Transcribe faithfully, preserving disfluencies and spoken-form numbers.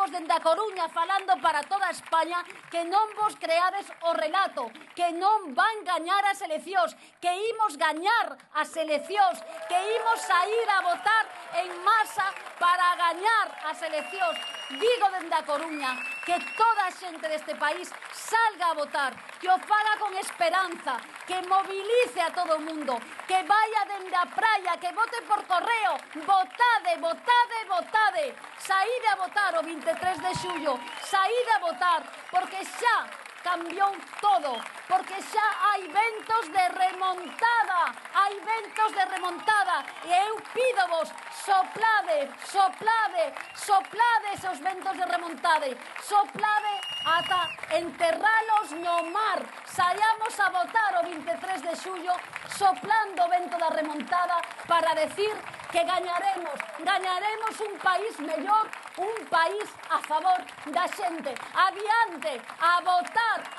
dicimos dende a Coruña, falando para toda España, que non vos creades o relato, que non van gañar as eleccións, que imos gañar as eleccións, que imos saír a votar en masa para gañar as eleccións. Digo dende a Coruña que toda a xente deste país salga a votar, que o faga con esperanza, que movilice a todo o mundo, que vaya dende a praia, que vote por correo, votade, votade, votade. Saíde a votar o vinte e tres de xullo, saíde a votar, porque xa cambiou todo, porque xa hai ventos de remontada, hai ventos de remontada, e eu pídovos, soplade, soplade, soplade esos ventos de remontade, soplade ata enterralos no mar, saíamos a votar o vinte e tres de xullo, soplando o vento da remontada para decir que gañaremos, gañaremos un país mellor, un país a favor da xente. Adiante, a votar,